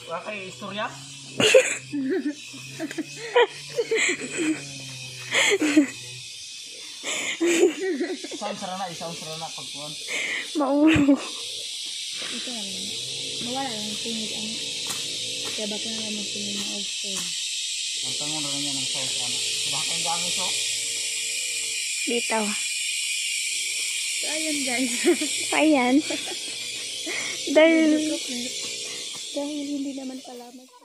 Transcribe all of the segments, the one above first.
Wala kayo istorya? Isang sarana pagkuhan. Maulo. Ito lang. Mawala lang tingin ang. Kaya ba ko na lang magtingin ng oil. Ang tangon na niya ng sauce. Diba kayong gamit so? Dito. So, ayun guys. Ayan. Dahil hindi naman pala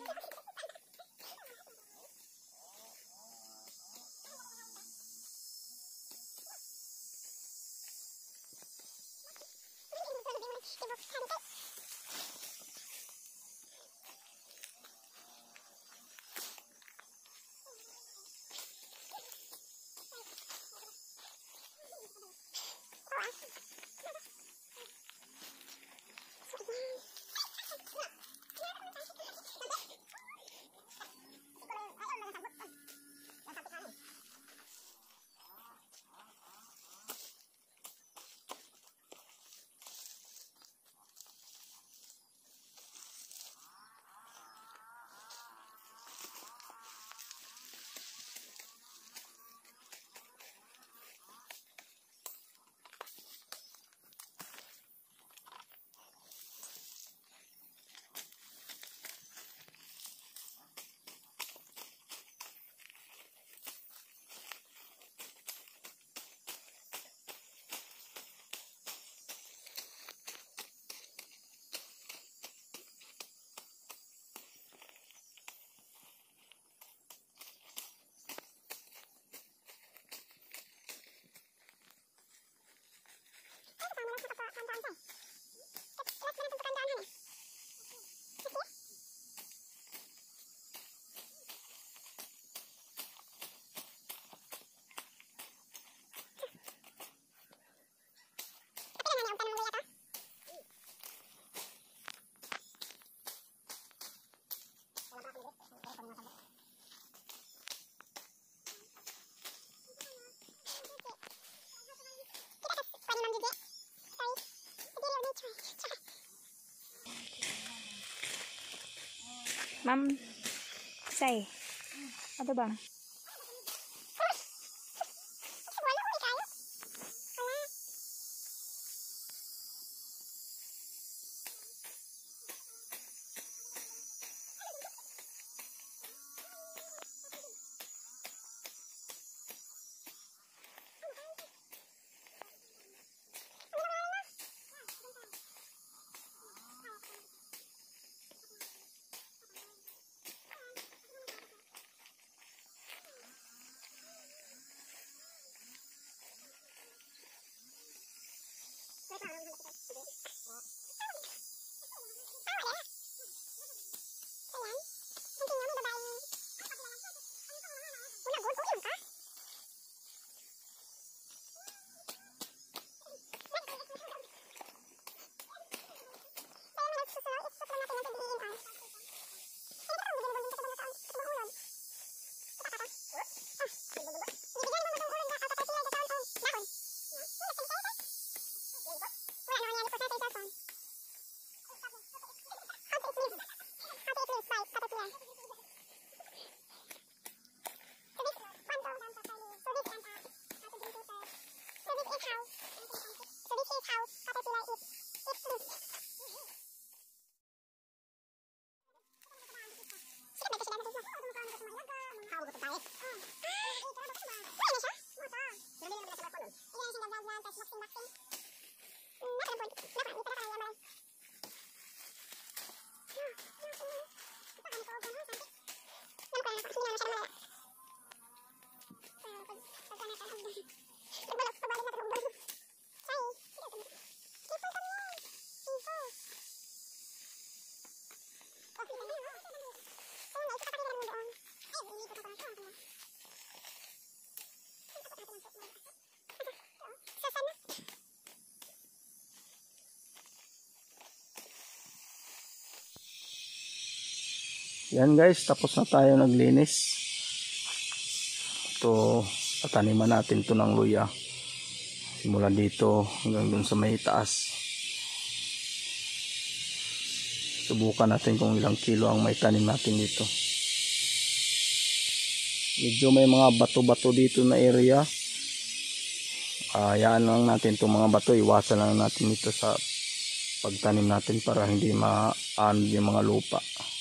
Ma'am, say, ano bang? Yan guys, tapos na tayo naglinis. Ito, tataniman natin to ng luya. Simula dito hanggang dun sa may taas. Subukan natin kung ilang kilo ang may tanim natin dito. Medyo may mga bato-bato dito na area. Hayaan lang natin itong mga bato. Iwasan lang natin ito sa pagtanim natin para hindi maan yung mga lupa.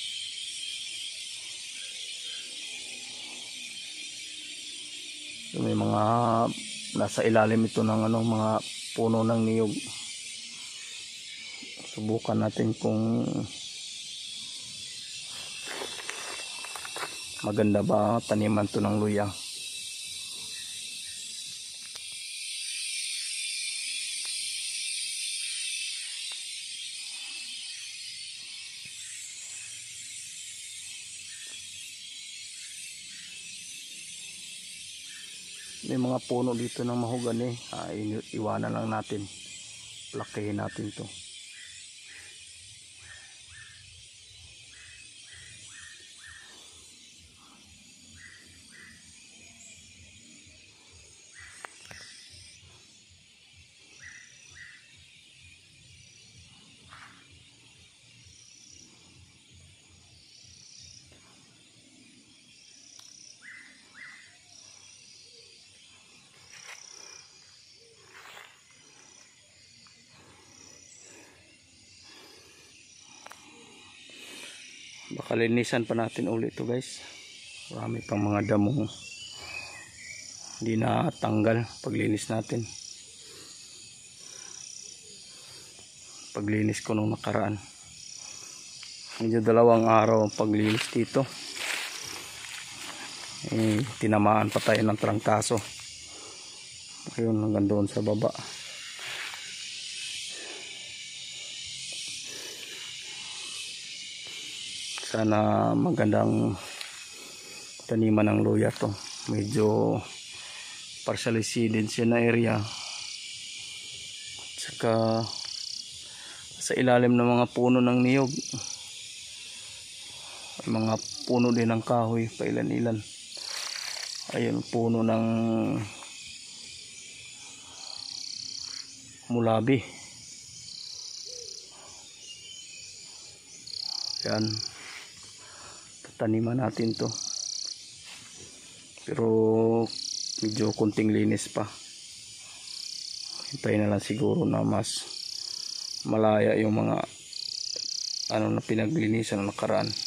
So, may mga nasa ilalim ito ng mga puno ng niyog. Subukan natin kung maganda ba taniman to ng luya. May mga puno dito ng mahogani. Iwanan lang natin. Plakihin natin to. Baka linisan pa natin ulit ito guys. Marami pang mga damo hindi na tanggal paglinis natin. Paglinis ko nung nakaraan, medyo 2 araw ang paglinis dito. Tinamaan pa tayo ng trangkaso. Ayun, hanggang doon sa baba. Sana magandang taniman ng luya to. Medyo partially seeded siya na area. Saka sa ilalim ng mga puno ng niyog. Mga puno din ng kahoy, pailan-ilan. Ayun, puno ng mulabi. Yan. Taniman natin to. Pero medyo kunting linis pa. Hintayin na lang siguro na mas malaya yung mga na pinaglinisan na nakaraan.